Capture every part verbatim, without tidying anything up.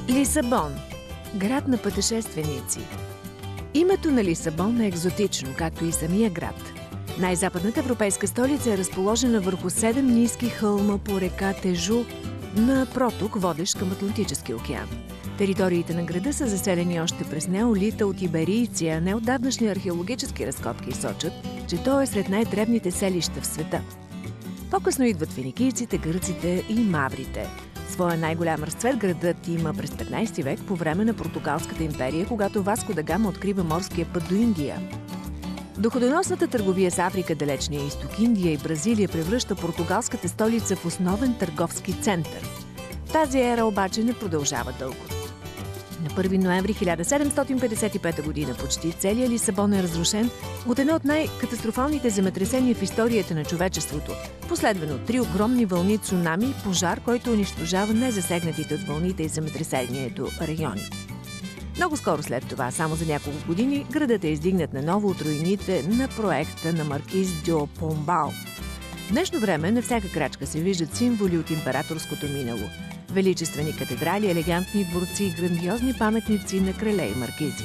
Лисабон – град на пътешественици. Името на Лисабон е екзотично, както и самия град. Най-западната европейска столица е разположена върху седем ниски хълма по река Тежу на проток, водещ към Атлантическия океан. Териториите на града са заселени още през неолита от иберийци, а неотдавнашни археологически разкопки сочат, че то е сред най-древните селища в света. По-късно идват финикийците, гърците и маврите. Своя най-голям разцвет градът има през петнайсети век по време на Португалската империя, когато Васко да Гама открива морския път до Индия. Доходоносната търговия с Африка, Далечния изток, Индия и Бразилия превръща португалската столица в основен търговски център. Тази ера обаче не продължава дълго. На първи ноември хиляда седемстотин петдесет и пета година почти целият Лисабон е разрушен от едно от най-катастрофалните земетресения в историята на човечеството, последвано от три огромни вълни цунами и пожар, който унищожава незасегнатите от вълните и земетресението райони. Много скоро след това, само за няколко години, градът е издигнат наново от руините на проекта на маркиз Дьо Помбал. В днешно време на всяка крачка се виждат символи от императорското минало. Величествени катедрали, елегантни дворци и грандиозни паметници на крале и маркизи.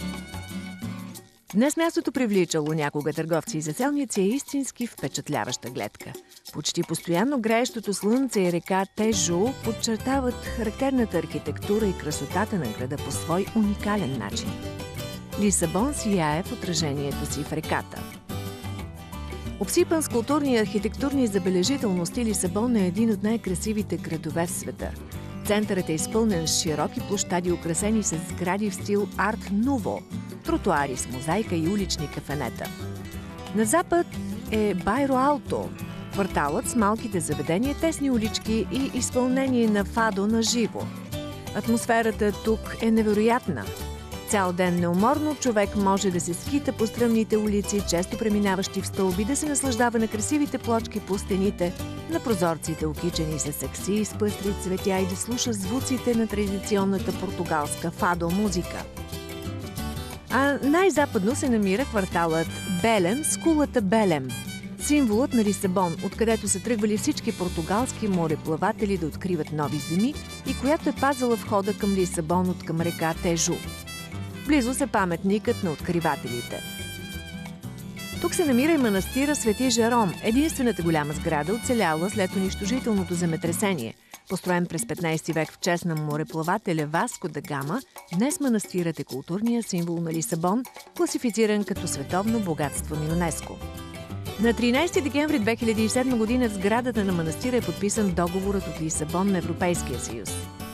Днес мястото, привличало някога търговци и заселници, е истински впечатляваща гледка. Почти постоянно греещото слънце и река Тежу подчертават характерната архитектура и красотата на града по свой уникален начин. Лисабон сияе в отражението си в реката. Обсипан с културни и архитектурни забележителности, Лисабон е един от най-красивите градове в света. Центърът е изпълнен с широки площади, украсени с сгради в стил Арт Нуво, тротуари с мозайка и улични кафенета. На запад е Байро Алто, кварталът с малките заведения, тесни улички и изпълнение на фадо на живо. Атмосферата тук е невероятна. Цял ден неуморно човек може да се скита по стръмните улици, често преминаващи в стълби, да се наслаждава на красивите плочки по стените, на прозорците, окичени с саксии с пъстри цветя и да слуша звуците на традиционната португалска фадо музика. А най-западно се намира кварталът Белем с кулата Белем, символът на Лисабон, откъдето са тръгвали всички португалски мореплаватели да откриват нови земи и която е пазала входа към Лисабон от към река Тежу. Близо се паметникът на откривателите. Тук се намира и манастира Свети Жером, единствената голяма сграда, оцеляла след унищожителното земетресение. Построен през петнайсети век в чест на мореплавателя Васко да Гама, днес манастирът е културният символ на Лисабон, класифициран като световно богатство на ЮНЕСКО. На тринайсети декември две хиляди и седма година в сградата на манастира е подписан договорът от Лисабон на Европейския съюз.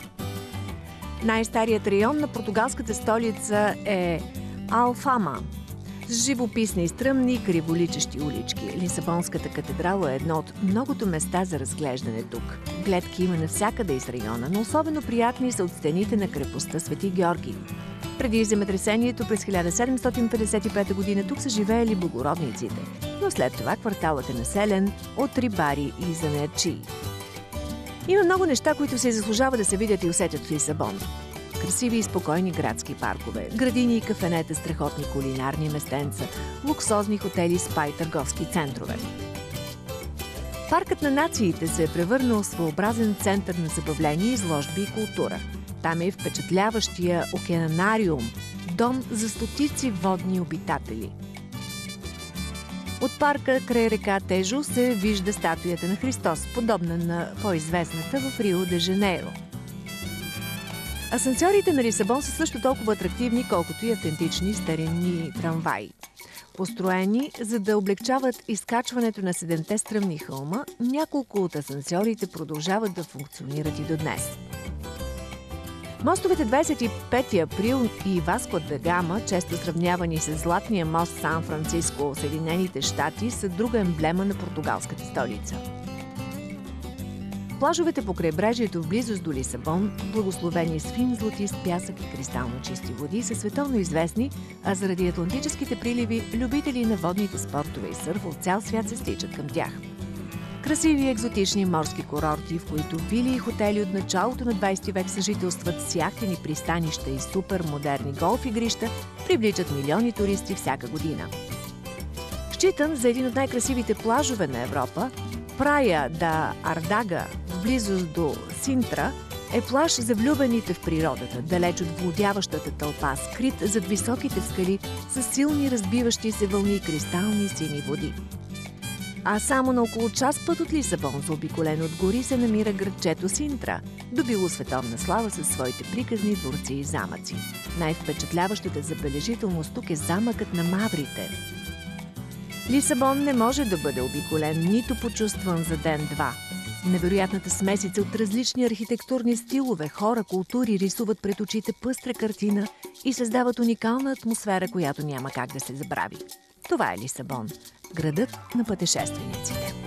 Най-старият район на португалската столица е Алфама, с живописни и стръмни, криволичещи улички. Лисабонската катедрала е едно от многото места за разглеждане тук. Гледки има навсякъде из района, но особено приятни са от стените на крепостта Свети Георги. Преди земетресението през хиляда седемстотин петдесет и пета година тук са живеели благородниците, но след това кварталът е населен от рибари и занаятчии. Има много неща, които се заслужава да се видят и усетят в Лисабон. Красиви и спокойни градски паркове, градини и кафенета, страхотни кулинарни местенца, луксозни хотели, спа и търговски центрове. Паркът на нациите се е превърнал в своеобразен център на забавление, изложби и култура. Там е и впечатляващия океанариум, дом за стотици водни обитатели. От парка край река Тежу се вижда статуята на Христос, подобна на по-известната в Рио де Жанейро. Асансьорите на Лисабон са също толкова атрактивни, колкото и автентични старинни трамваи. Построени, за да облегчават изкачването на седемте стръмни хълма, няколко от асансьорите продължават да функционират и до днес. Мостовете двайсет и пети април и Васко да Гама, често сравнявани с златния мост Сан-Франциско, Съединените щати, са друга емблема на португалската столица. Плажовете по крайбрежието в близост до Лисабон, благословени с фин златист пясък и кристално чисти води, са световно известни, а заради атлантическите приливи, любители на водните спортове и сърф от цял свят се стичат към тях. Красиви и екзотични морски курорти, в които вили и хотели от началото на двайсети век съжителстват с яхтени пристанища и супермодерни голф игрища, привличат милиони туристи всяка година. Считан за един от най-красивите плажове на Европа, Прая да Ардага, в близост до Синтра, е плаж за влюбените в природата, далеч от блудяващата тълпа, скрит зад високите скали с силни разбиващи се вълни и кристални сини води. А само на около час път от Лисабон, заобиколен от гори, се намира градчето Синтра, добило световна слава със своите приказни дворци и замъци. Най-впечатляващата забележителност тук е замъкът на маврите. Лисабон не може да бъде обиколен, нито почувстван за ден-два. Невероятната смесица от различни архитектурни стилове, хора, култури рисуват пред очите пъстра картина и създават уникална атмосфера, която няма как да се забрави. Това е Лисабон, градът на пътешествениците.